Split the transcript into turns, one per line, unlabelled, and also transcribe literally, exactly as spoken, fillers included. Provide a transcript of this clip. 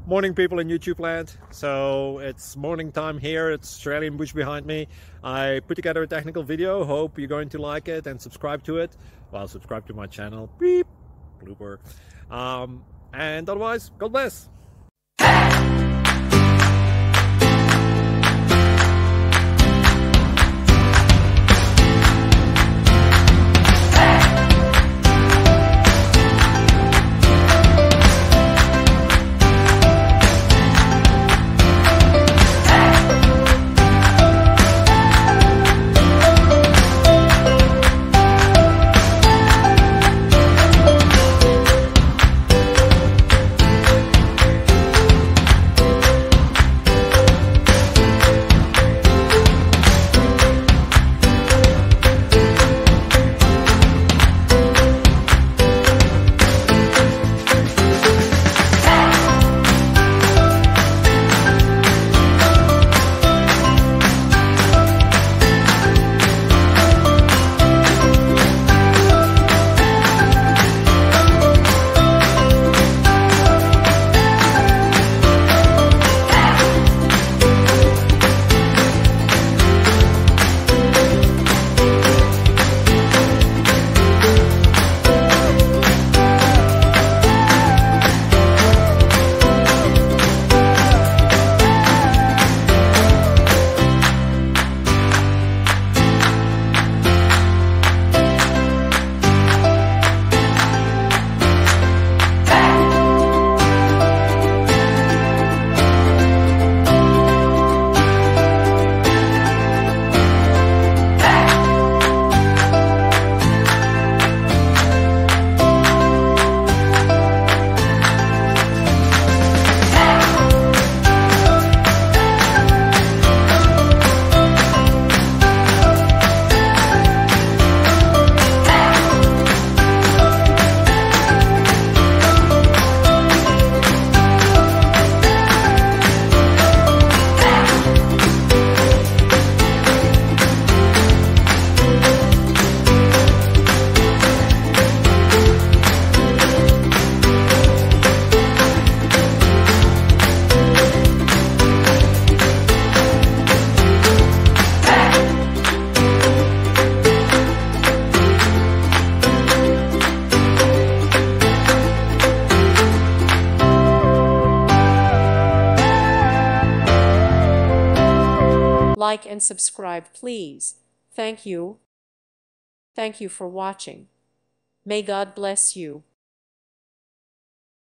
Morning, people in YouTube land. So it's morning time here. It's Australian bush behind me. I put together a technical video. Hope you're going to like it and subscribe to it. Well, subscribe to my channel. Beep. Blooper. Um, and otherwise, God bless.
Like and subscribe, please. Thank you. Thank you for watching. May God bless you.